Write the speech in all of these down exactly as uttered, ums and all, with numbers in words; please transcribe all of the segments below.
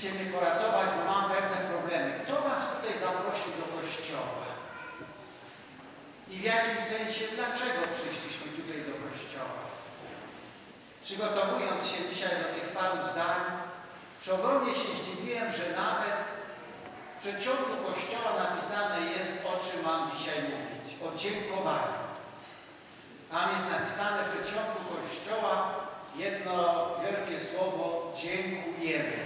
musicie mnie poratować, bo mam pewne problemy. Kto was tutaj zaprosił do kościoła? I w jakim sensie, dlaczego przyszliśmy tutaj do kościoła? Przygotowując się dzisiaj do tych paru zdań, przeogromnie się zdziwiłem, że nawet w przedsionku kościoła napisane jest, o czym mam dzisiaj mówić. O dziękowaniu. Tam jest napisane w przedsionku kościoła jedno wielkie słowo dziękujemy.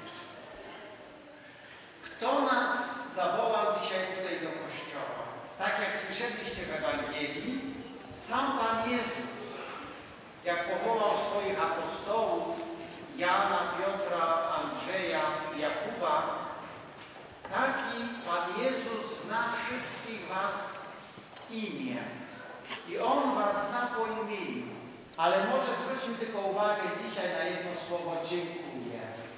Kto nas zawołał dzisiaj tutaj do kościoła? Tak jak słyszeliście w Ewangelii, sam Pan Jezus, jak powołał swoich apostołów, Jana, Piotra, Andrzeja i Jakuba, taki Pan Jezus zna wszystkich was imię. I On was zna po imieniu. Ale może zwróćmy tylko uwagę dzisiaj na jedno słowo dziękuję.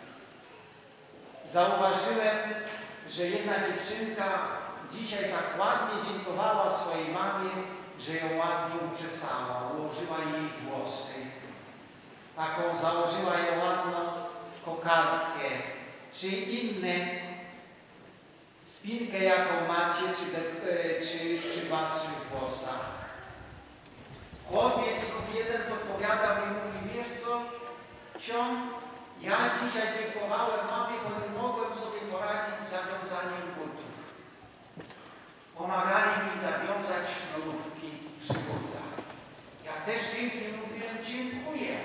Zauważyłem, że jedna dziewczynka dzisiaj tak ładnie dziękowała swojej mamie, że ją ładnie uczesała, ułożyła jej włosy. Taką założyła jej ładną kokardkę, czy inne spinkę, jaką macie, czy, czy przy waszych włosach. Chłopiec lub jeden podpowiada mi, mówi, wiesz co, ksiądz, ja dzisiaj dziękowałem mamie, bo nie mogłem sobie poradzić z zawiązaniem butów. Pomagali mi zawiązać sznurówki przy butach. Ja też pięknie mówiłem, dziękuję.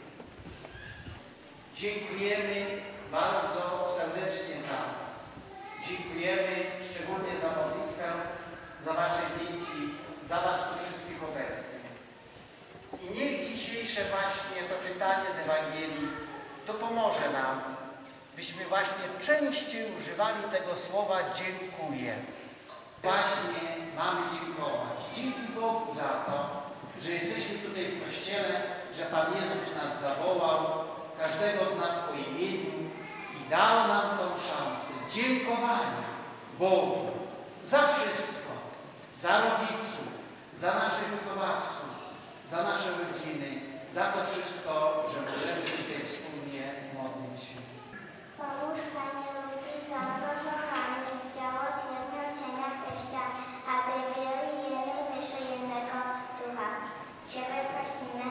Dziękujemy bardzo serdecznie za to. Dziękujemy szczególnie za modlitwę, za wasze dzieci, za was tu wszystkich obecnych. I niech dzisiejsze właśnie to czytanie z Ewangelii to pomoże nam, byśmy właśnie częściej używali tego słowa dziękuję. Właśnie mamy dziękować. Dzięki Bogu za to, że jesteśmy tutaj w Kościele, że Pan Jezus nas zawołał, każdego z nas po imieniu i dał nam tą szansę dziękowania Bogu za wszystko, za rodziców, za naszych wychowawców, za nasze rodziny, za to wszystko, że możemy tutaj wspólnie modlić się. Pomóż Panie ludzi zaproszony w dzieło zjednoczenia Chrysta, aby byli jednej myśli jednego ducha. Ciebie prosimy.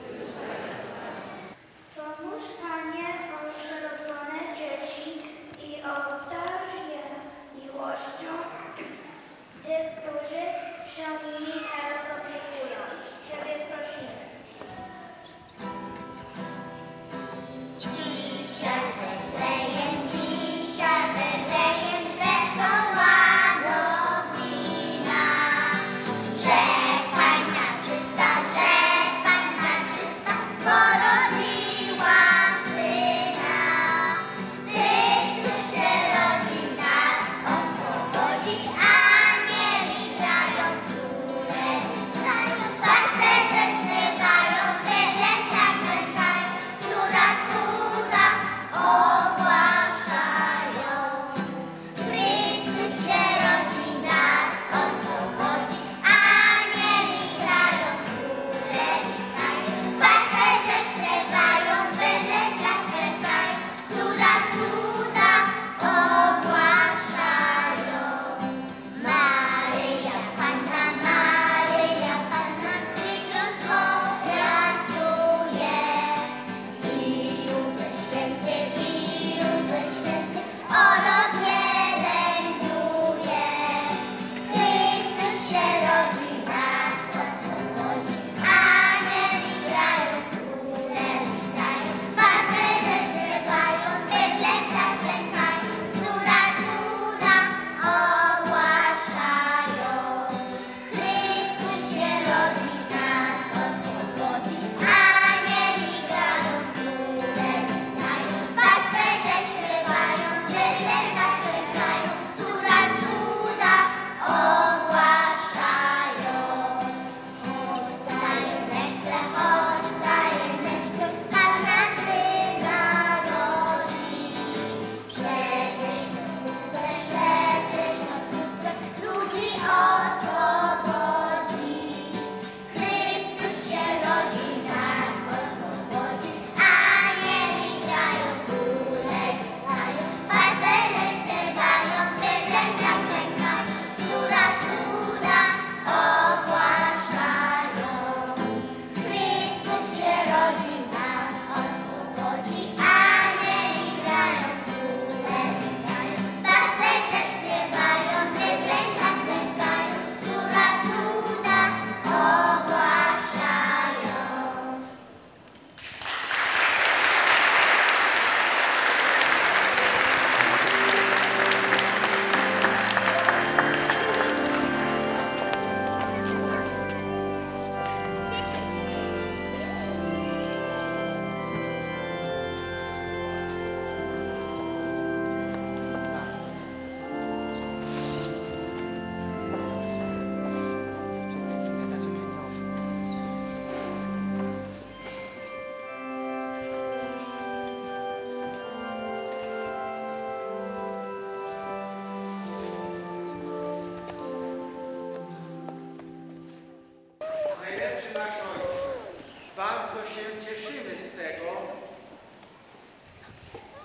Pomóż Panie przyrodzone dzieci i obdarz je miłością tych, którzy się nimi teraz opiekują. Ciebie prosimy.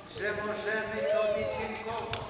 że możemy Tobie dziękować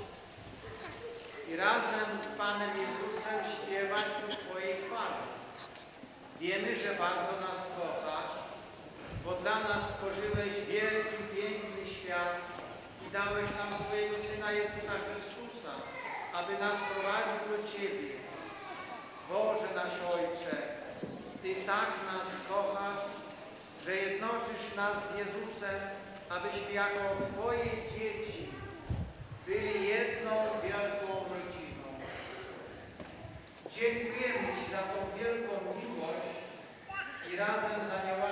i razem z Panem Jezusem śpiewać ku Twojej chwale. Wiemy, że bardzo nas kochasz, bo dla nas stworzyłeś wielki, piękny świat i dałeś nam swojego Syna Jezusa Chrystusa, aby nas prowadził do Ciebie. Boże nasz Ojcze, Ty tak nas kochasz, że jednoczysz nas z Jezusem, abyśmy jako Twoje dzieci byli jedną wielką rodziną. Dziękujemy Ci za tą wielką miłość i razem z aniołami